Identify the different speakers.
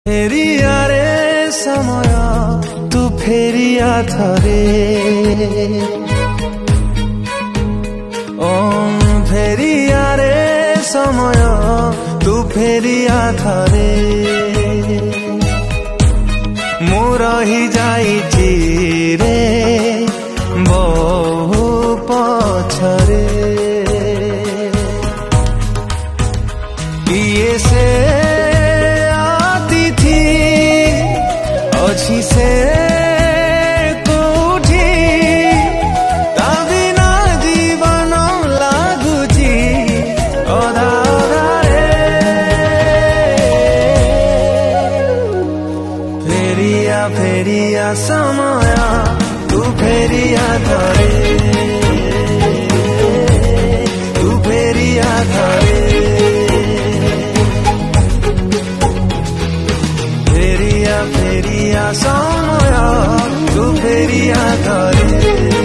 Speaker 1: फेरिया रे समय तू फेरिया थरे फेरिया रे समय तू फेरिया थरे मु रही जाइछि रे बहु पछरे किए से अच्छी से कोठी ता बिना जीवन लागुची अधा फेरिया फेरिया समय तू फेरिया धरे तू फेरिया धरे फेरिया समय तू फेरिया धरे।